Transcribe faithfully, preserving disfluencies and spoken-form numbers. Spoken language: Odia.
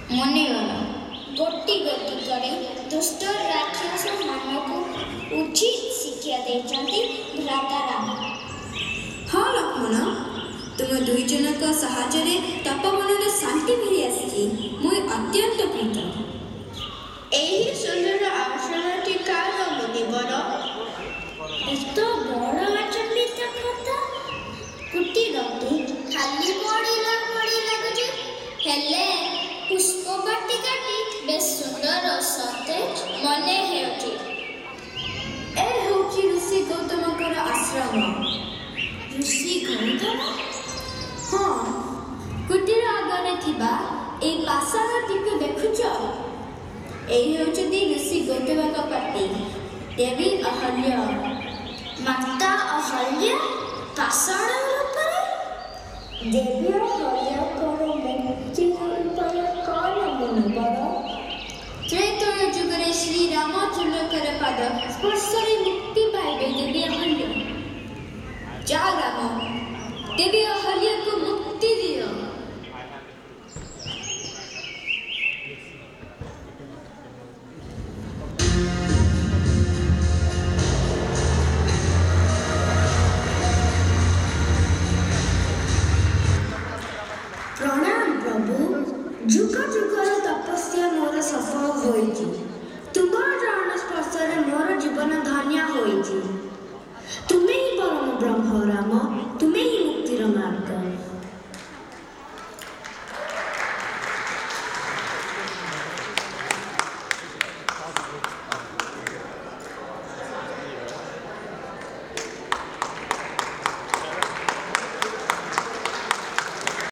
ମନେଗଲା। ଗୋଟି ଗୋଟି କରି ଦୁଷ୍ଟ ରାକ୍ଷସ ମାନଙ୍କୁ ଉଚିତ ଶିକ୍ଷା ଦେଇଛନ୍ତି ଭ୍ରାତା ରାମ। ହଁ ଲକ୍ଷ୍ମଣ, ତୁମ ଦୁଇ ଜଣଙ୍କ ସାହାଯ୍ୟରେ ତପବନରେ ଶାନ୍ତି ମିଳି ଆସିଛି। ମୁଁ ଅତ୍ୟନ୍ତ ପ୍ରୀତ। ଏହି ସୁନ୍ଦର ଆସନଟି କାହାର ମୁନିବର? ଏତ ବଡ଼ ଆଚମ୍ବିତ କଥା। କୁଟୀରଟି ଖାଲି ପଡ଼ିଲା ପଡ଼ି ଲାଗୁଛି, ହେଲେ ପୁଷ୍ପ ବାଟିକାଟି ବେଶ ସୁନ୍ଦର ସତେଜ ମନେ ହେଉଛି। ଏ ହେଉଛି ଋଷି ଗୌତମଙ୍କର ଆଶ୍ରମ। ଋଷି ଗୌତମ? ହଁ, କୁଟୀର ଆଗରେ ଥିବା ଏଇ ପାଷାଣଟିକୁ ଦେଖୁଛ? ଏଇ ହେଉଛନ୍ତି ଋଷି ଗୌତମଙ୍କ ପତ୍ନୀ ଦେବୀ ଅହଲ୍ୟା। ମାତା ଅହଲ୍ୟା ପାଷାଣ ରୂପରେ? ଦେବୀ